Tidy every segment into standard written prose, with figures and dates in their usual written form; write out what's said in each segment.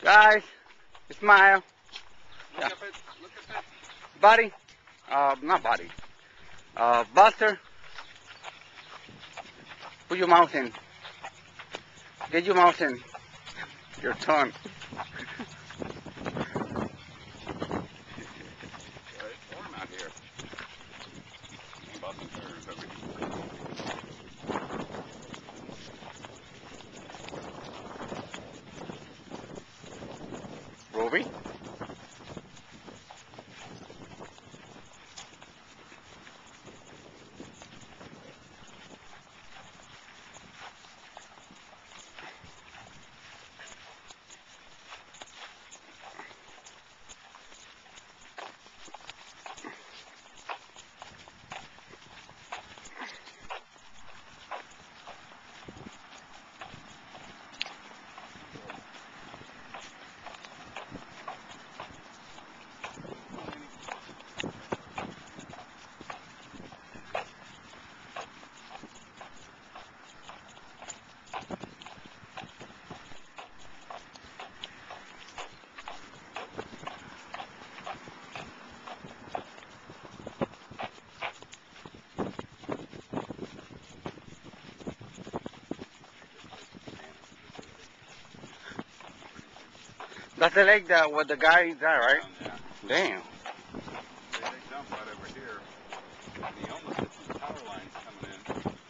Guys, smile. Look at it. Look at it. Buddy. Not buddy. Buster. Put your mouth in. Get your mouth in. Your tongue. It's warm out here. I'm busting furs over here. Ruby. That's the lake that where the guy is at, right? Yeah. Damn. They dump right over here. And he almost hit some power lines coming in.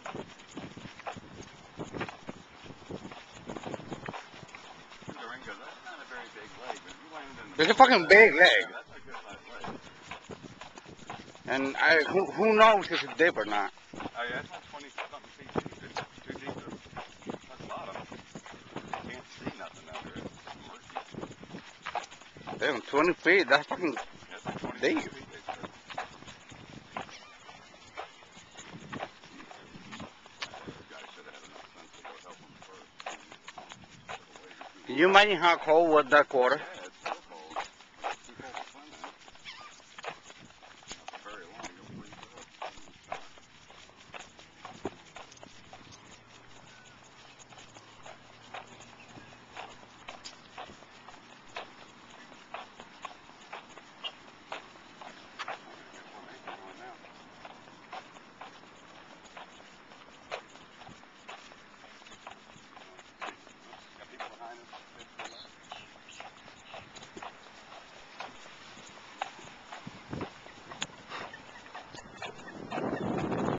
Durango, that's not a very big lake, but if you landed in the It's a fucking big lake. yeah, that's a good sized lake. And who knows if it's deep or not? Oh yeah, it's like 20-something feet deep. It's too deep to touch bottom. You can't see nothing under it. It's murky. Damn, 20 feet. That's fucking That's like 20 deep. feet, they said. Those guys should have had enough sense to go help them first. Can you imagine how cold was that quarter?